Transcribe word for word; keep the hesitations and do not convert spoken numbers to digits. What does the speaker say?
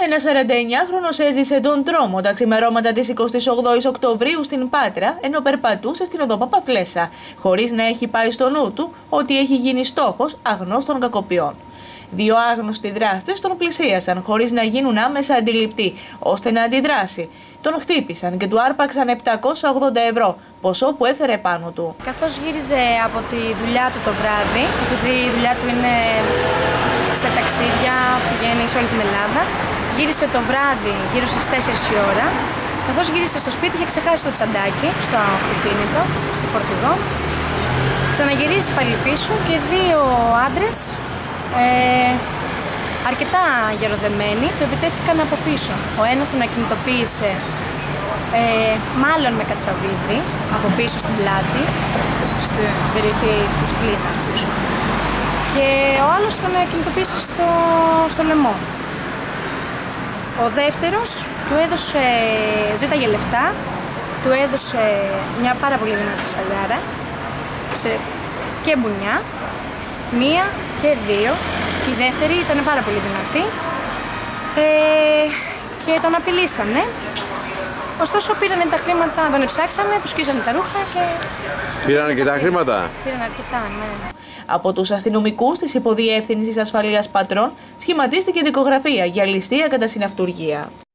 Ένας σαρανταεννιάχρονος έζησε τον τρόμο τα ξημερώματα της εικοστής όγδοης Οκτωβρίου στην Πάτρα, ενώ περπατούσε στην οδό Παπαφλέσσα, χωρίς να έχει πάει στο νου του ότι έχει γίνει στόχος αγνώστων κακοποιών. Δύο άγνωστοι δράστες τον πλησίασαν χωρίς να γίνουν άμεσα αντιληπτοί, ώστε να αντιδράσει. Τον χτύπησαν και του άρπαξαν επτακόσια ογδόντα ευρώ, ποσό που έφερε πάνω του. Καθώς γύριζε από τη δουλειά του το βράδυ, επειδή η δουλειά του είναι σε ταξίδια, πηγαίνει σε όλη την Ελλάδα, γύρισε το βράδυ γύρω στις τέσσερις η ώρα. Καθώς γύρισε στο σπίτι, είχε ξεχάσει το τσαντάκι στο αυτοκίνητο, στο φορτηγό. Ξαναγυρίζει πάλι πίσω και δύο άντρες, ε, αρκετά γεροδεμένοι, το επιτέθηκαν από πίσω. Ο ένας τον ακινητοποίησε, ε, μάλλον με κατσαβίδι, από πίσω στην πλάτη, στην περιοχή της πλήτας πίσω. Και ο άλλος τον ακινητοποίησε στο, στο λαιμό. Ο δεύτερος του έδωσε, ζήταγε λεφτά, του έδωσε μια πάρα πολύ δυνατή σφαλιάρα και μπουνιά, μία και δύο, και η δεύτερη ήταν πάρα πολύ δυνατή ε, και τον απειλήσανε. Ωστόσο πήρανε τα χρήματα, τον εψάξανε, του σκίσανε τα ρούχα και... Πήρανε και τα χρήματα? Πήραν αρκετά, ναι. Από τους αστυνομικούς της Υποδιεύθυνσης Ασφαλείας Πατρών σχηματίστηκε δικογραφία για ληστεία κατά συναυτουργία.